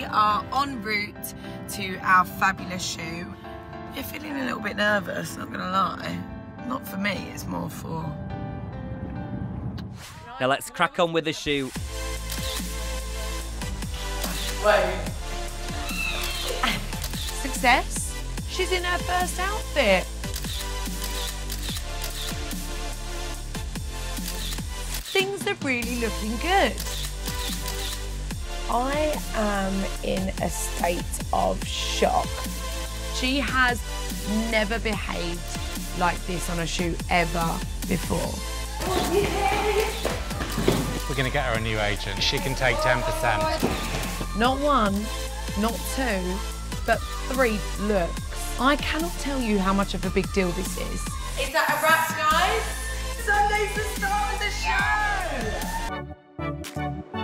are en route to our fabulous shoot. You're feeling a little bit nervous, not gonna lie. Not for me, it's more for... Now let's crack on with the shoot. Wait. Success? She's in her first outfit. Things are really looking good. I am in a state of shock. She has never behaved like this on a shoot ever before. We're going to get her a new agent. She can take 10%. Not one, not two, but 3 looks. I cannot tell you how much of a big deal this is. Is that a wrap, guys? Sunday's the start of the show!